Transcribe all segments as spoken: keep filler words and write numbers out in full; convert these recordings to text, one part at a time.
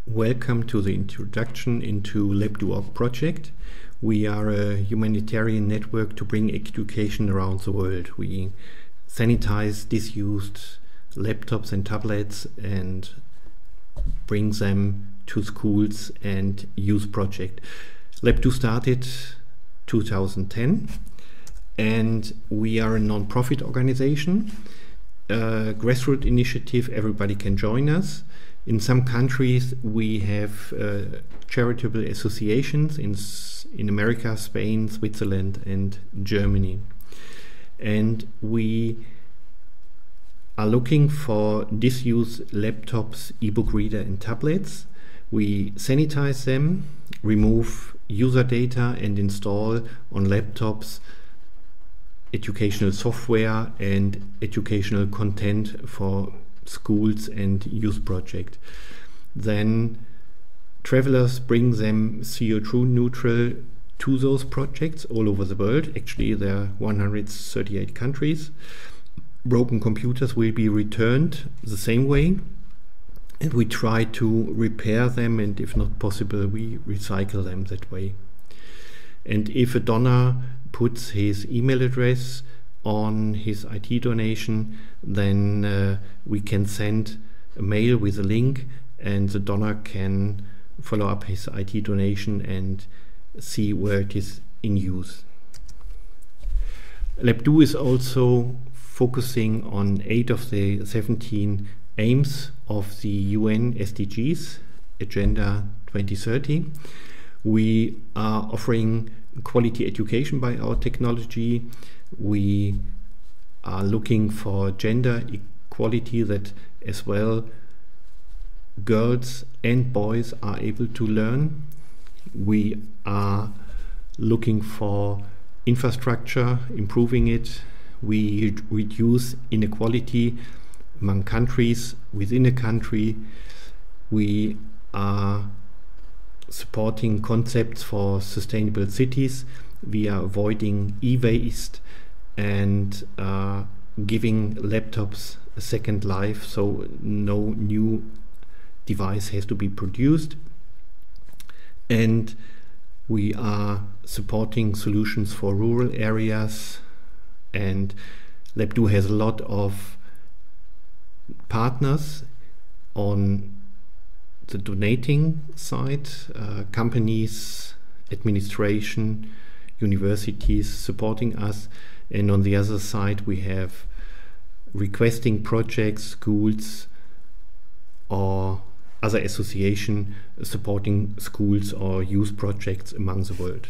Welcome to the introduction into LabDo.org project. We are a humanitarian network to bring education around the world. We sanitize disused laptops and tablets and bring them to schools and youth project. LabDo started two thousand ten and we are a non-profit organization, a grassroots initiative. Everybody can join us. In some countries we have uh, charitable associations in, in America, Spain, Switzerland and Germany. And we are looking for disused laptops, ebook reader and tablets. We sanitize them, remove user data and install on laptops educational software and educational content for schools and youth project. Then travelers bring them C O two neutral to those projects all over the world. Actually, there are one hundred thirty-eight countries. Broken computers will be returned the same way, and we try to repair them, and if not possible, we recycle them that way. And if a donor puts his email address on his I T donation, then uh, we can send a mail with a link, and the donor can follow up his I T donation and see where it is in use. LabDo is also focusing on eight of the seventeen aims of the U N S D Gs, Agenda twenty thirty. We are offering quality education by our technology. We are looking for gender equality, that as well girls and boys are able to learn. We are looking for infrastructure, improving it. We reduce inequality among countries, within a country. We are supporting concepts for sustainable cities. We are avoiding e-waste and uh, giving laptops a second life, so no new device has to be produced. And we are supporting solutions for rural areas, and LabDo has a lot of partners on the donating side, uh, companies, administration, universities supporting us, and on the other side we have requesting projects, schools or other association supporting schools or youth projects among the world.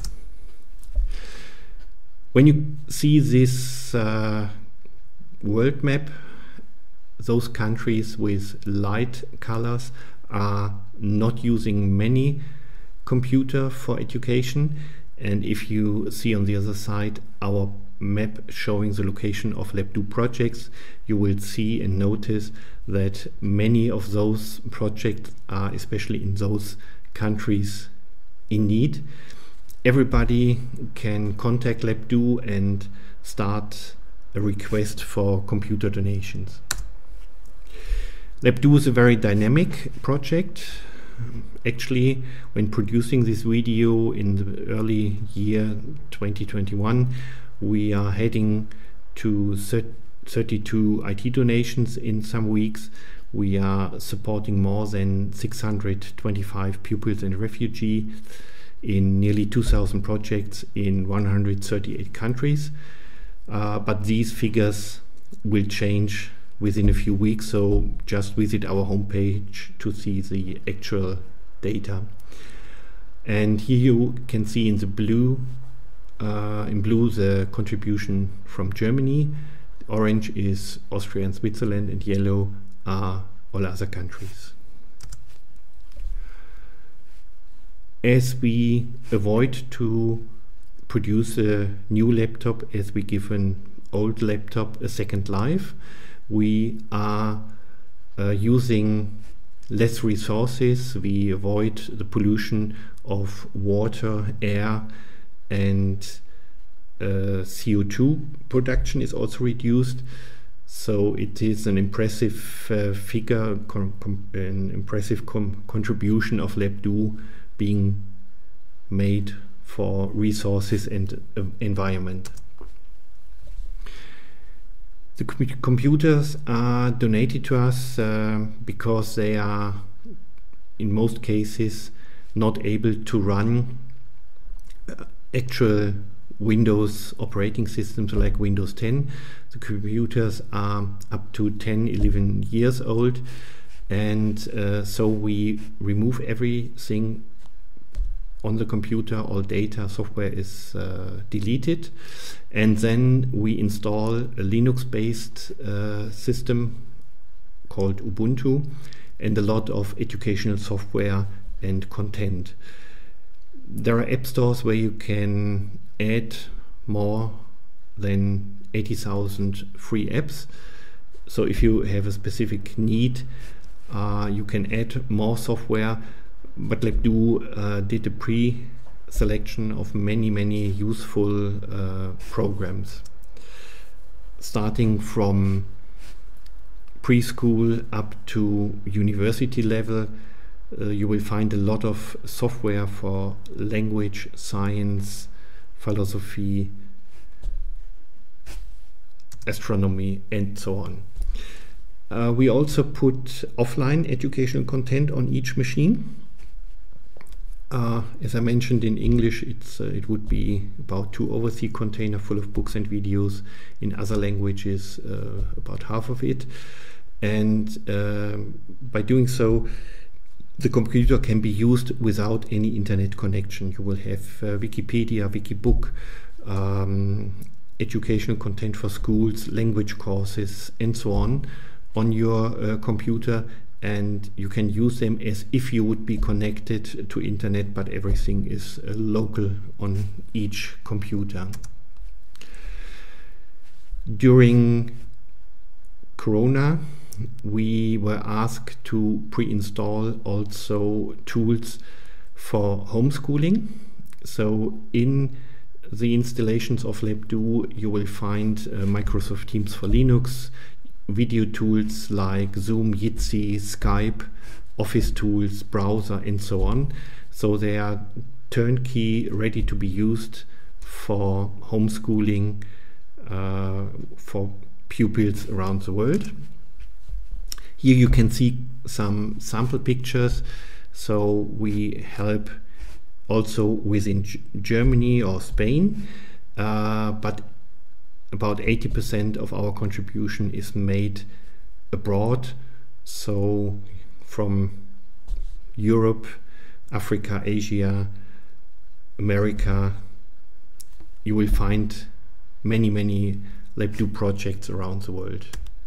When you see this uh, world map, those countries with light colors are not using many computer for education. And if you see on the other side our map showing the location of LabDo projects, you will see and notice that many of those projects are especially in those countries in need. Everybody can contact LabDo and start a request for computer donations. LabDo is a very dynamic project. Actually, when producing this video in the early year twenty twenty-one, we are heading to thirty-two I T donations in some weeks. We are supporting more than six hundred twenty-five pupils and refugees in nearly two thousand projects in one hundred thirty-eight countries. Uh, but these figures will change within a few weeks, so just visit our homepage to see the actual data. And here you can see in the blue, uh, in blue the contribution from Germany. Orange is Austria and Switzerland, and yellow are all other countries. As we avoid to produce a new laptop, as we give an old laptop a second life, we are uh, using less resources. We avoid the pollution of water, air, and uh, C O two production is also reduced. So it is an impressive uh, figure, an impressive contribution of LabDo being made for resources and uh, environment. The com computers are donated to us uh, because they are, in most cases, not able to run uh, actual Windows operating systems like Windows ten. The computers are up to ten, eleven years old, and uh, so we remove everything on the computer. All data, software is uh, deleted, and then we install a Linux-based uh, system called Ubuntu and a lot of educational software and content. There are app stores where you can add more than eighty thousand free apps. So if you have a specific need, uh, you can add more software. But LabDo uh, did a pre-selection of many, many useful uh, programs, starting from preschool up to university level. Uh, you will find a lot of software for language, science, philosophy, astronomy, and so on. Uh, we also put offline educational content on each machine. Uh, as I mentioned, in English, it's, uh, it would be about two overseas container full of books and videos. In other languages, uh, about half of it. And uh, by doing so, the computer can be used without any internet connection. You will have uh, Wikipedia, Wikibook, um, educational content for schools, language courses, and so on on your uh, computer, and you can use them as if you would be connected to internet, but everything is uh, local on each computer. During Corona, we were asked to pre-install also tools for homeschooling. So in the installations of LabDo, you will find uh, Microsoft Teams for Linux, video tools like Zoom, Jitsi, Skype, Office tools, browser, and so on. So they are turnkey, ready to be used for homeschooling uh, for pupils around the world. Here you can see some sample pictures. So we help also within G Germany or Spain, uh, but about eighty percent of our contribution is made abroad. So from Europe, Africa, Asia, America, you will find many, many LabDo projects around the world.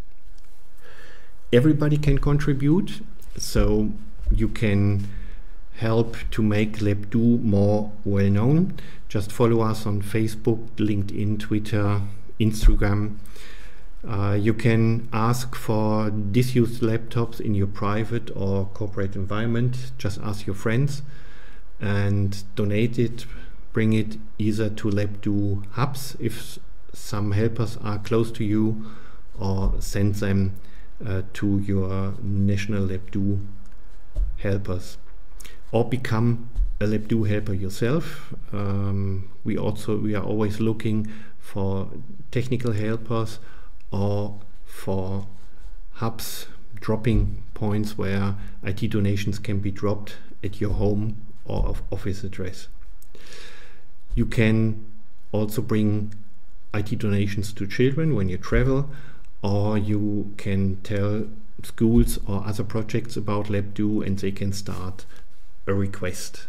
Everybody can contribute, so you can help to make LabDo more well known. Just follow us on Facebook, LinkedIn, Twitter, Instagram. Uh, you can ask for disused laptops in your private or corporate environment. Just ask your friends and donate it. Bring it either to LabDo hubs if some helpers are close to you, or send them uh, to your national LabDo helpers, or become a LabDo helper yourself. Um, we also we are always looking for technical helpers or for hubs, dropping points where I T donations can be dropped at your home or office address. You can also bring I T donations to children when you travel, or you can tell schools or other projects about LabDo and they can start a request.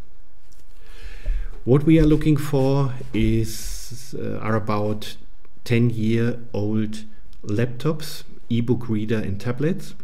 What we are looking for is uh, are about ten year old laptops, ebook reader and tablets.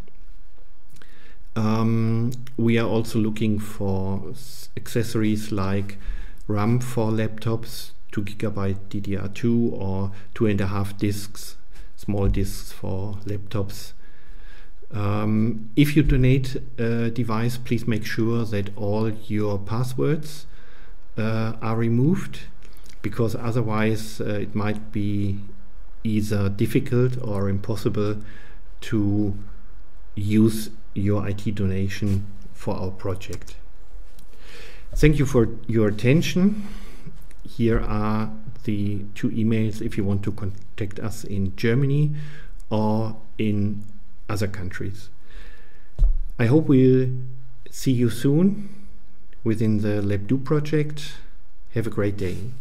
Um, we are also looking for accessories like RAM for laptops, two gigabyte D D R two or two and a half discs, small discs for laptops. Um, if you donate a device, please make sure that all your passwords uh, are removed, because otherwise uh, it might be either difficult or impossible to use your I T donation for our project. Thank you for your attention. Here are the two emails if you want to contact us in Germany or in other countries. I hope we'll see you soon within the LabDo project. Have a great day.